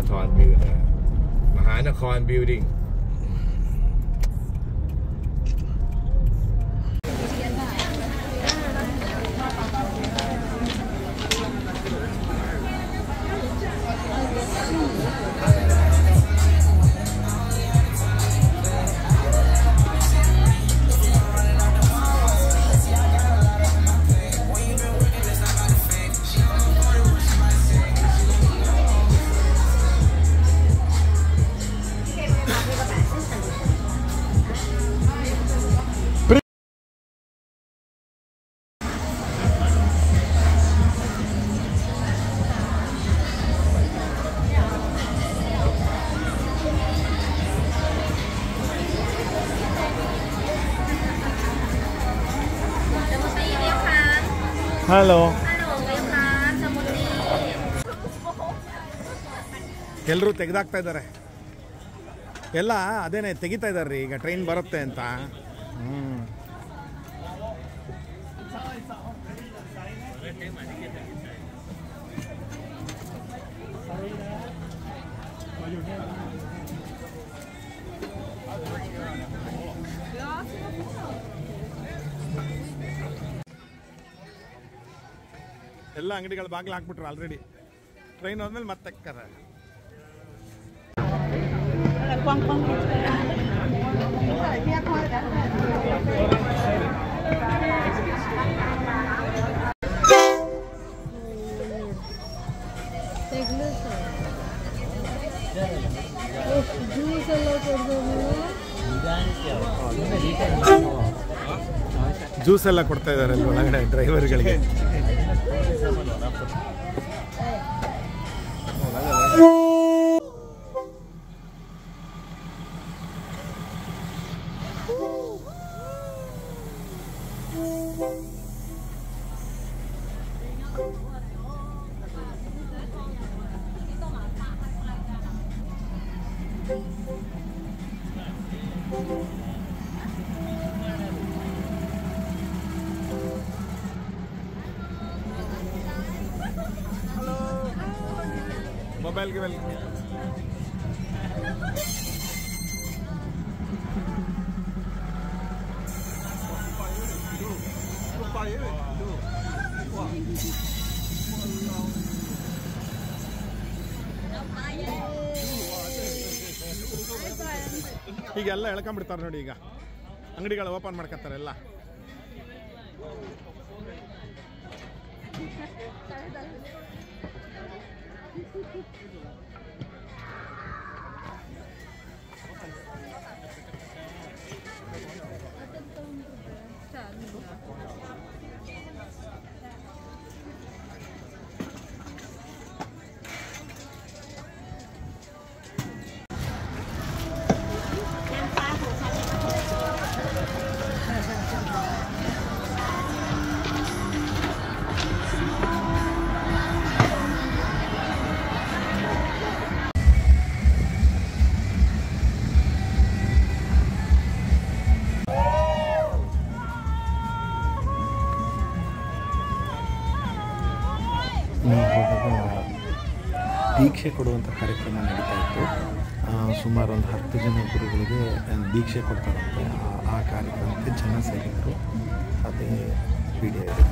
มหานครบิลดิ้งಹಲೋ ಎಲ್ಲರೂ ತೆಗೆದಾಕ್ತಾ ಇದ್ದಾರೆ ಎಲ್ಲ ಅದೇನೆ ತೆಗಿತಾ ಇದ್ದಾರೆ ಈಗ ಟ್ರೈನ್ ಬರುತ್ತೆ ಅಂತ ಎಲ್ಲ ಅಂಗಡಿಗಳು ಬಾಗಿಲು ಹಾಕ್ಬಿಟ್ರು ಆಲ್ರೆಡಿ ಟ್ರೈನ್ ಹೋದ್ಮೇಲೆ ಮತ್ತೆ ತೆಕ್ತಾರೆ ಜ್ಯೂಸ್ ಎಲ್ಲ ಕೊಡ್ತಾ ಇದ್ದಾರೆ ಅಲ್ಲಿ ಒಳಗಡೆ ಡ್ರೈವರ್ಗಳಿಗೆ मोबाइल के वेल ಈಗೆಲ್ಲ ಎಳ್ಕೊಂಡ್ಬಿಡ್ತಾರೆ ನೋಡಿ ಈಗ ಅಂಗಡಿಗಳು ಓಪನ್ ಮಾಡ್ಕೊತಾರೆ ಎಲ್ಲ ದೀಕ್ಷೆ ಕೊಡುವಂಥ ಕಾರ್ಯಕ್ರಮ ನಡೀತಾ ಇತ್ತು ಸುಮಾರು ಒಂದು 10 ಜನ ಗುರುಗಳಿಗೆ ದೀಕ್ಷೆ ಕೊಡ್ತಾರಂತೆ ಆ ಕಾರ್ಯಕ್ರಮಕ್ಕೆ ಜನ ಸೇರಿದ್ರು ಅದೇ ವಿಡಿಯೋ ಇದೆ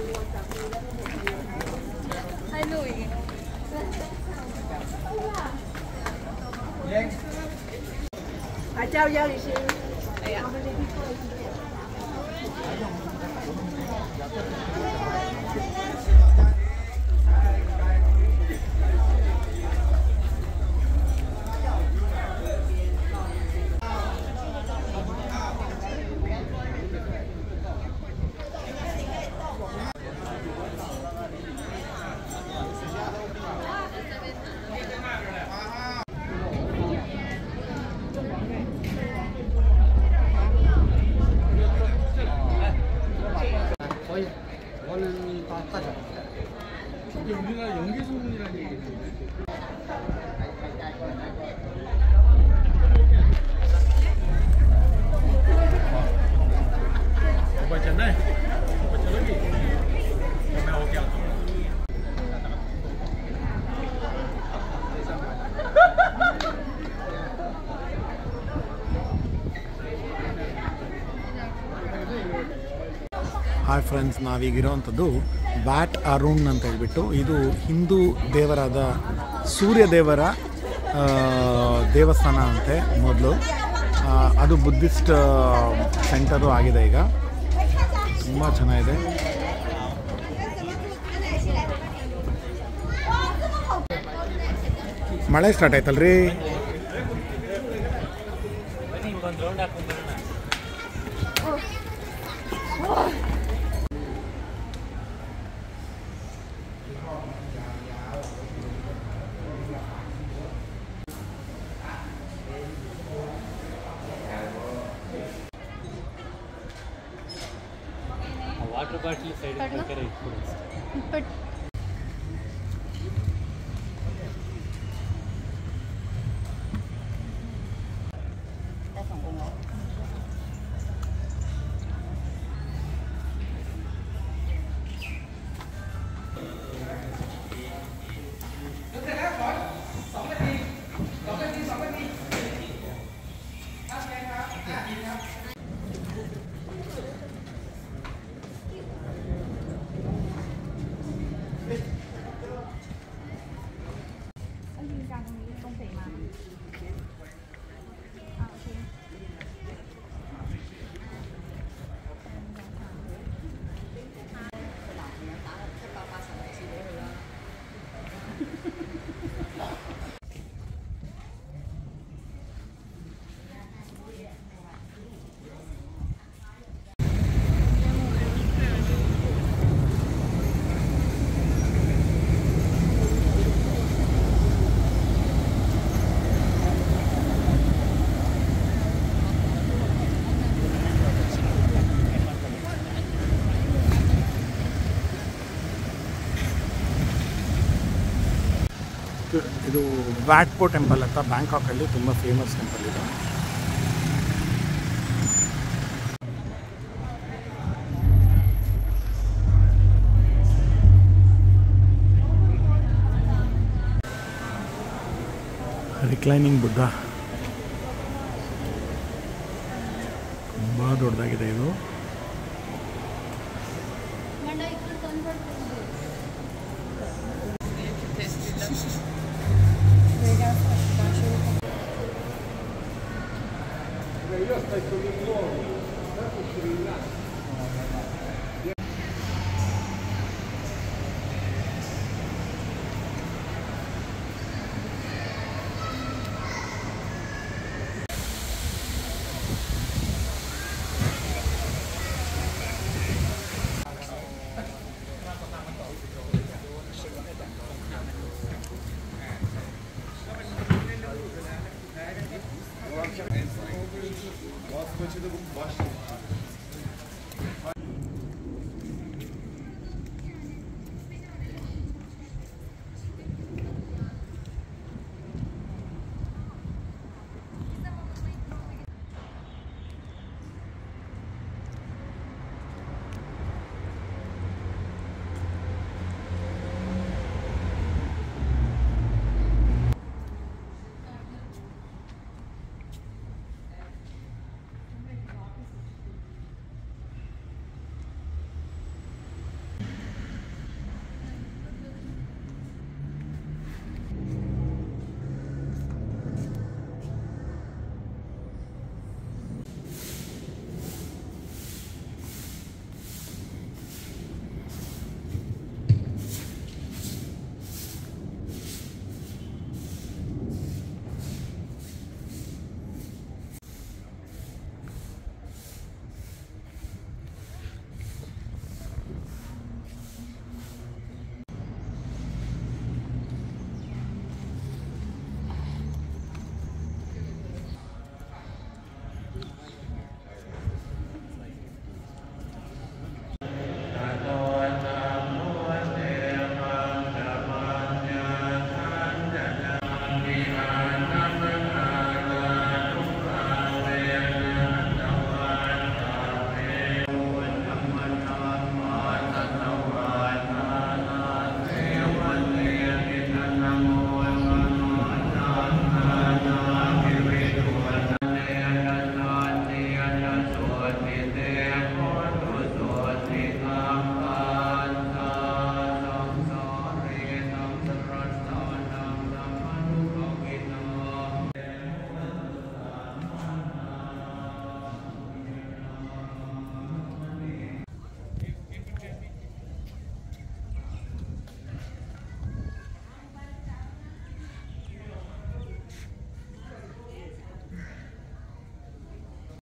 还录影。 来叫姚律师。哎呀。 저는 다 가져. 이게 우리나라 연계소문이라는 얘기인데. ಹಾಯ್ ಫ್ರೆಂಡ್ಸ್, ನಾವೀಗಿರೋವಂಥದ್ದು ವ್ಯಾಟ್ ಅರುಣ್ ಅಂತ ಹೇಳ್ಬಿಟ್ಟು, ಇದು ಹಿಂದೂ ದೇವರಾದ ಸೂರ್ಯ ದೇವರ ದೇವಸ್ಥಾನ ಅಂತೆ ಮೊದಲು. ಅದು ಬುದ್ಧಿಸ್ಟ್ ಸೆಂಟರು ಆಗಿದೆ ಈಗ. ತುಂಬ ಚೆನ್ನಾಗಿದೆ. ಮಳೆ ಸ್ಟಾರ್ಟ್ ಆಯ್ತಲ್ರಿ. ವಾಟರ್ ಬಾಟಲ್ ಸೈಡ್ ಬೇಕಾದ್ರೆ ಇಟ್ಕೊಡಿ. ಇದು ವ್ಯಾಟ್ಪೋ ಟೆಂಪಲ್ ಅಂತ ಬ್ಯಾಂಕಾಕಲ್ಲಿ ತುಂಬ ಫೇಮಸ್ ಟೆಂಪಲ್ ಇದು. ರಿಕ್ಲೈನಿಂಗ್ ಬುದ್ಧ ತುಂಬ ದೊಡ್ಡದಾಗಿದೆ ಇದು.